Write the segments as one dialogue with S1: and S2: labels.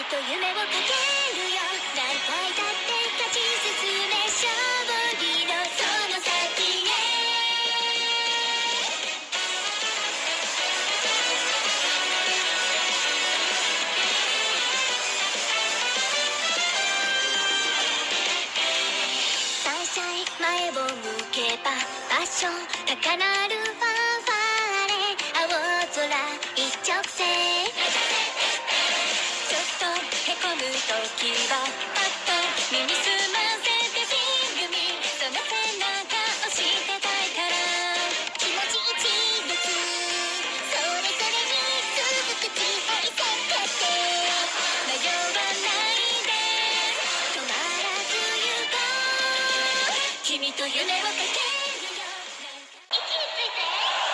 S1: と夢をかけるよ。何回だって勝ち進め勝利のその先へ。サンシャイン前を向けばパッション高鳴るファンファーレ。青空一直線。ちょっとへこむ時はパッと耳すませてフィングミ。その背中押してたいから気持ち一列それぞれに続く地平線決定。迷わないで止まらず行こう。君と夢をかけるよ。位置について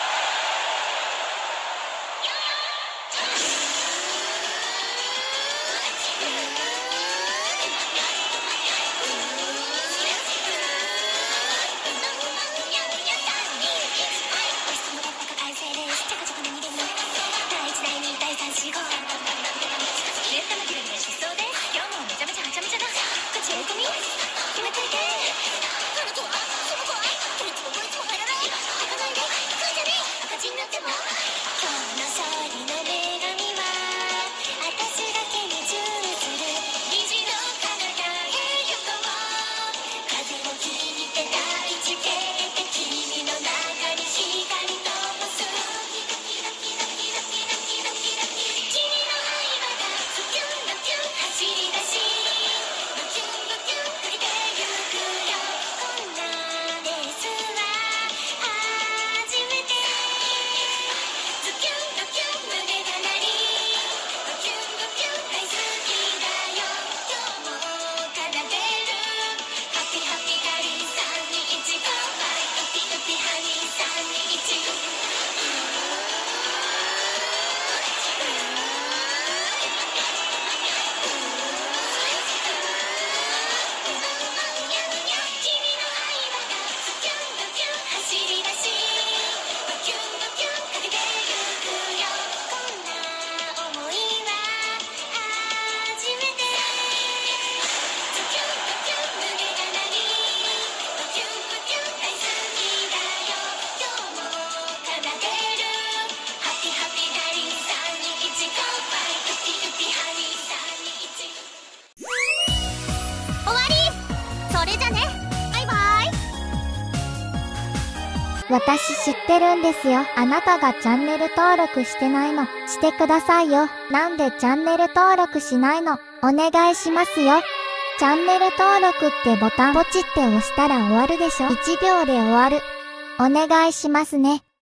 S2: 私知ってるんですよ。あなたがチャンネル登録してないの。してくださいよ。なんでチャンネル登録しないの？お願いしますよ。チャンネル登録ってボタンポチって押したら終わるでしょ。1秒で終わる。お願いしますね。